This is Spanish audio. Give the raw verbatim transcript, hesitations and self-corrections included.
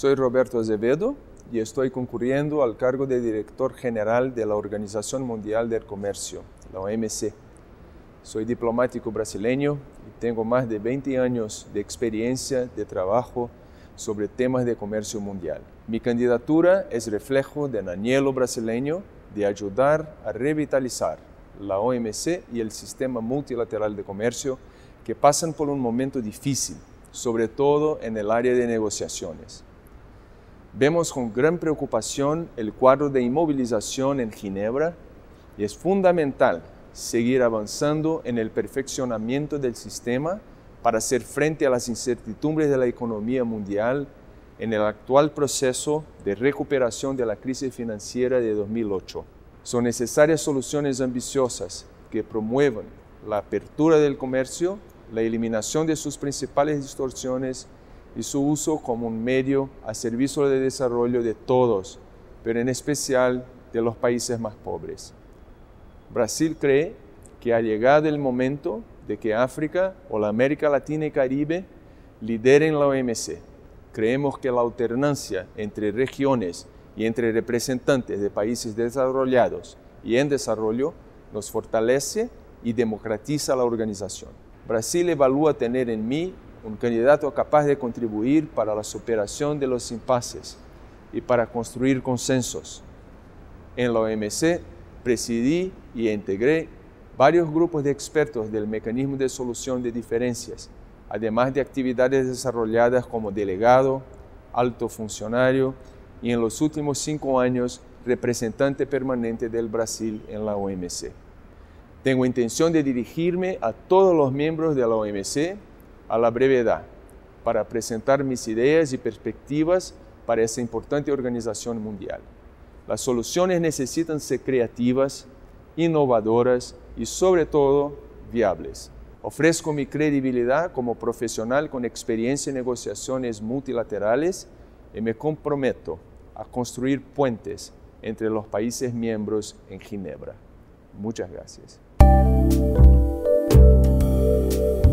Soy Roberto Azevedo y estoy concurriendo al cargo de Director General de la Organización Mundial del Comercio, la O M C. Soy diplomático brasileño y tengo más de veinte años de experiencia de trabajo sobre temas de comercio mundial. Mi candidatura es reflejo del anhelo brasileño de ayudar a revitalizar la O M C y el sistema multilateral de comercio que pasan por un momento difícil, sobre todo en el área de negociaciones. Vemos con gran preocupación el cuadro de inmovilización en Ginebra y es fundamental seguir avanzando en el perfeccionamiento del sistema para hacer frente a las incertidumbres de la economía mundial en el actual proceso de recuperación de la crisis financiera de dos mil ocho. Son necesarias soluciones ambiciosas que promuevan la apertura del comercio, la eliminación de sus principales distorsiones y su uso como un medio a servicio del desarrollo de todos, pero en especial de los países más pobres. Brasil cree que ha llegado el momento de que África o la América Latina y Caribe lideren la O M C. Creemos que la alternancia entre regiones y entre representantes de países desarrollados y en desarrollo nos fortalece y democratiza la organización. Brasil evalúa tener en mí un candidato capaz de contribuir para la superación de los impases y para construir consensos. En la O M C presidí y integré varios grupos de expertos del mecanismo de solución de diferencias, además de actividades desarrolladas como delegado, alto funcionario y en los últimos cinco años representante permanente del Brasil en la O M C. Tengo intención de dirigirme a todos los miembros de la O M C a la brevedad para presentar mis ideas y perspectivas para esa importante organización mundial. Las soluciones necesitan ser creativas, innovadoras y sobre todo viables. Ofrezco mi credibilidad como profesional con experiencia en negociaciones multilaterales y me comprometo a construir puentes entre los países miembros en Ginebra. Muchas gracias.